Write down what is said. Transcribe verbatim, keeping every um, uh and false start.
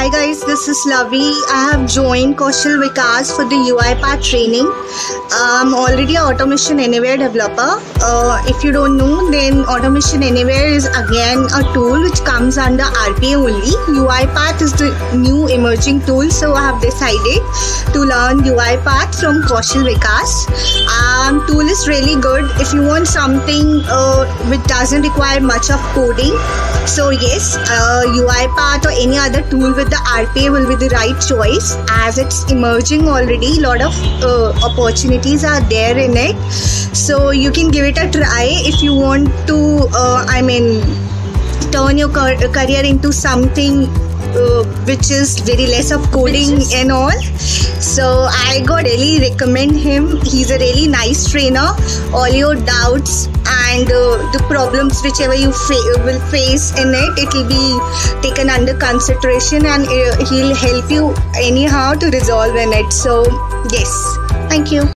Hi guys, this is Lavi. I have joined Kaushal Vikas for the UiPath training. I'm already an Automation Anywhere developer. Uh, if you don't know, then Automation Anywhere is again a tool which comes under R P A only. UiPath is the new emerging tool, so I have decided to learn UiPath from Kaushal Vikas. Um, tool is really good if you want something uh, which doesn't require much of coding. So yes, uh, UiPath or any other tool with the R P A will be the right choice, as it's emerging already. A lot of uh, opportunities are there in it, so you can give it a try if you want to uh, I mean turn your career into something uh, which is very less of coding and all. So I got really recommend him. He's a really nice trainer. All your doubts and uh, the problems whichever you fa- will face in it, it will be taken under consideration, and uh, he'll help you anyhow to resolve in it. So yes, thank you.